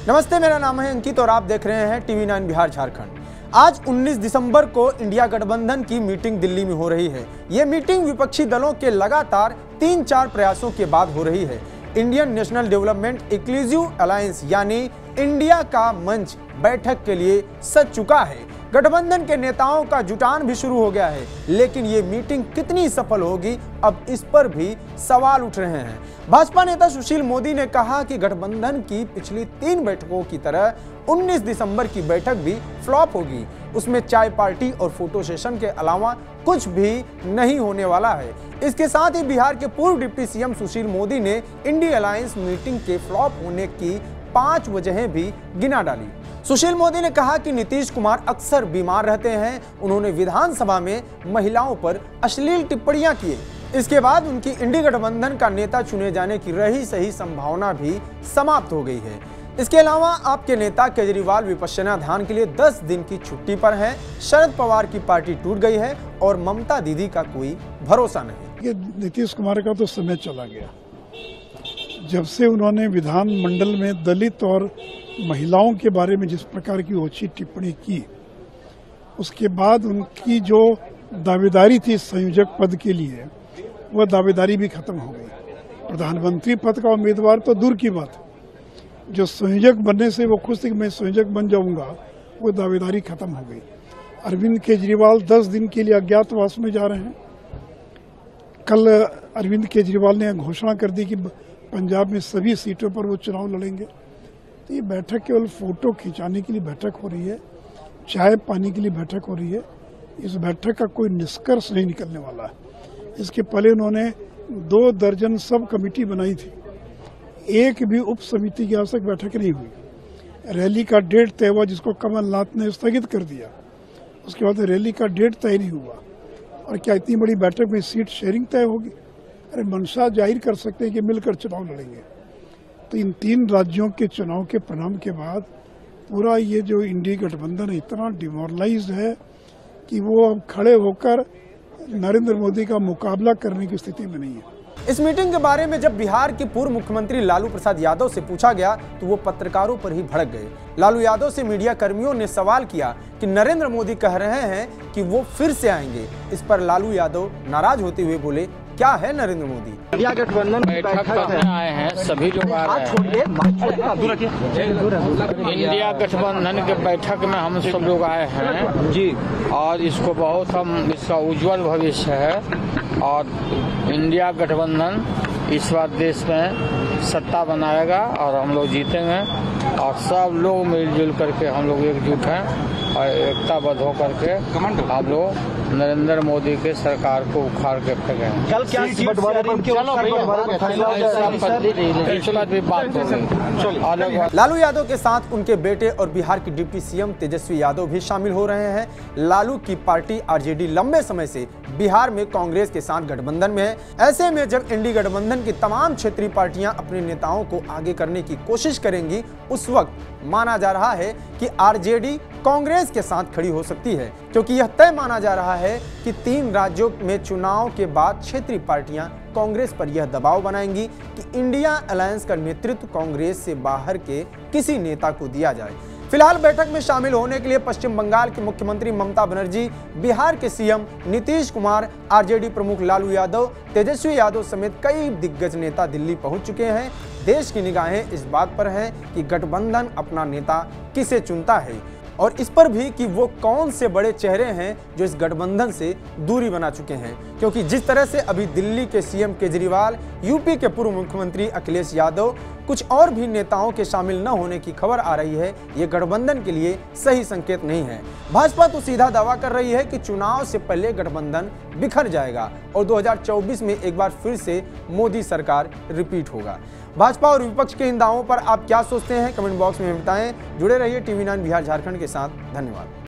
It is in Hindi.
नमस्ते, मेरा नाम है अंकित और आप देख रहे हैं टीवी 9 बिहार झारखंड। आज 19 दिसंबर को इंडिया गठबंधन की मीटिंग दिल्ली में हो रही है। ये मीटिंग विपक्षी दलों के लगातार 3-4 प्रयासों के बाद हो रही है। Indian National Development Inclusive Alliance यानी इंडिया का मंच बैठक के लिए सज चुका है। गठबंधन के नेताओं का जुटान भी शुरू हो गया है, लेकिन ये मीटिंग कितनी सफल होगी, अब इस पर भी सवाल उठ रहे हैं। भाजपा नेता सुशील मोदी ने कहा कि गठबंधन की पिछली 3 बैठकों की तरह 19 दिसंबर की बैठक भी फ्लॉप होगी। उसमें चाय पार्टी और फोटो सेशन के अलावा कुछ भी नहीं होने वाला है। इसके साथ ही बिहार के पूर्व डिप्टी सीएम सुशील मोदी ने इंडिया अलायंस मीटिंग के फ्लॉप होने की 5 वजहें भी गिना डाली। सुशील मोदी ने कहा कि नीतीश कुमार अक्सर बीमार रहते हैं। उन्होंने विधानसभा में महिलाओं पर अश्लील टिप्पणियां किए। इसके बाद उनकी इंडी गठबंधन का नेता चुने जाने की रही सही संभावना भी समाप्त हो गई है। इसके अलावा आपके नेता केजरीवाल विपश्यना ध्यान के लिए 10 दिन की छुट्टी पर हैं। शरद पवार की पार्टी टूट गई है और ममता दीदी का कोई भरोसा नहीं। नीतीश कुमार का तो समय चला गया। जब से उन्होंने विधानमंडल में दलित और महिलाओं के बारे में जिस प्रकार की ओछी टिप्पणी की, उसके बाद उनकी जो दावेदारी थी संयोजक पद के लिए, वह दावेदारी भी खत्म हो गई। प्रधानमंत्री पद का उम्मीदवार तो दूर की बात, जो संयोजक बनने से वो खुश थे कि मैं संयोजक बन जाऊंगा, वो दावेदारी खत्म हो गई। अरविंद केजरीवाल 10 दिन के लिए अज्ञातवास में जा रहे हैं। कल अरविंद केजरीवाल ने घोषणा कर दी कि पंजाब में सभी सीटों पर वो चुनाव लड़ेंगे। तो ये बैठक केवल फोटो खिंचाने के लिए बैठक हो रही है, चाय पानी के लिए बैठक हो रही है। इस बैठक का कोई निष्कर्ष नहीं निकलने वाला है। इसके पहले उन्होंने 2 दर्जन सब कमेटी बनाई थी, एक भी उप समिति की आवश्यक बैठक नहीं हुई। रैली का डेट तय हुआ, जिसको कमलनाथ ने स्थगित कर दिया। उसके बाद रैली का डेट तय नहीं हुआ। और क्या इतनी बड़ी बैठक में सीट शेयरिंग तय होगी? अरे मंशा जाहिर कर सकते हैं कि मिलकर चुनाव लड़ेंगे। तो इन 3 राज्यों के चुनाव के परिणाम के बाद पूरा ये जो इंडिया गठबंधन इतना डिमोरलाइज्ड है कि वो अब खड़े होकर नरेंद्र मोदी का मुकाबला करने की स्थिति में नहीं है। इस मीटिंग के बारे में जब बिहार के पूर्व मुख्यमंत्री लालू प्रसाद यादव से पूछा गया तो वो पत्रकारों पर ही भड़क गए। लालू यादव से मीडिया कर्मियों ने सवाल किया कि नरेंद्र मोदी कह रहे हैं कि वो फिर से आएंगे। इस पर लालू यादव नाराज होते हुए बोले, क्या है नरेंद्र मोदी? इंडिया गठबंधन बैठक करने आए हैं, सभी लोग आ रहे हैं। इंडिया गठबंधन के बैठक में हम सब लोग आए हैं जी, और इसको बहुत हम इसका उज्जवल भविष्य है। और इंडिया गठबंधन इस बार देश में सत्ता बनाएगा और हम लोग जीतेंगे। और सब लोग मिलजुल करके हम लोग एकजुट हैं और एकताबद्ध होकर के हम लोग नरेंद्र मोदी के सरकार को उखाड़ के फेंकेंगे। कल क्या लालू यादव के साथ उनके बेटे और बिहार के डिप्टी सीएम तेजस्वी यादव भी शामिल हो रहे हैं। लालू की पार्टी आरजेडी लंबे समय से बिहार में कांग्रेस के साथ गठबंधन में है। ऐसे में जब इंडी गठबंधन की तमाम क्षेत्रीय पार्टियां अपने नेताओं को आगे करने की कोशिश करेंगी, उस वक्त माना जा रहा है कि आरजेडी कांग्रेस के साथ खड़ी हो सकती है, क्योंकि यह तय माना जा रहा है कि 3 राज्यों में चुनाव के बाद क्षेत्रीय पार्टियां कांग्रेस पर यह दबाव बनाएंगी कि इंडिया अलायंस का नेतृत्व कांग्रेस से बाहर के किसी नेता को दिया जाए। फिलहाल बैठक में शामिल होने के लिए पश्चिम बंगाल के मुख्यमंत्री ममता बनर्जी, बिहार के सीएम नीतीश कुमार, आरजेडी प्रमुख लालू यादव, तेजस्वी यादव समेत कई दिग्गज नेता दिल्ली पहुंच चुके हैं। देश की निगाहें इस बात पर हैं कि गठबंधन अपना नेता किसे चुनता है और इस पर भी कि वो कौन से बड़े चेहरे हैं जो इस गठबंधन से दूरी बना चुके हैं। क्योंकि जिस तरह से अभी दिल्ली के सीएम केजरीवाल, यूपी के पूर्व मुख्यमंत्री अखिलेश यादव, कुछ और भी नेताओं के शामिल न होने की खबर आ रही है, ये गठबंधन के लिए सही संकेत नहीं है। भाजपा तो सीधा दावा कर रही है कि चुनाव से पहले गठबंधन बिखर जाएगा और 2024 में एक बार फिर से मोदी सरकार रिपीट होगा। भाजपा और विपक्ष के इन दावों पर आप क्या सोचते हैं? कमेंट बॉक्स में बताएं। जुड़े रहिए टीवी 9 बिहार झारखंड के साथ। धन्यवाद।